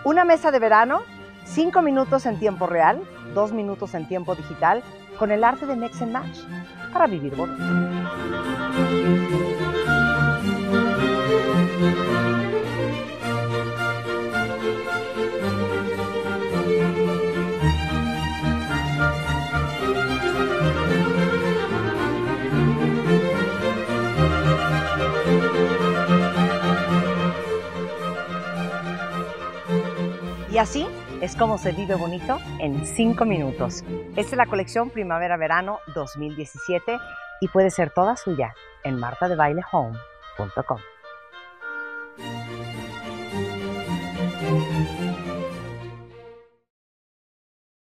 Una mesa de verano, 5 minutos en tiempo real, 2 minutos en tiempo digital, con el arte de Mix and Match para vivir bonito. Y así es como se vive bonito en 5 minutos. Esta es la colección Primavera-Verano 2017 y puede ser toda suya en martadebailehome.com.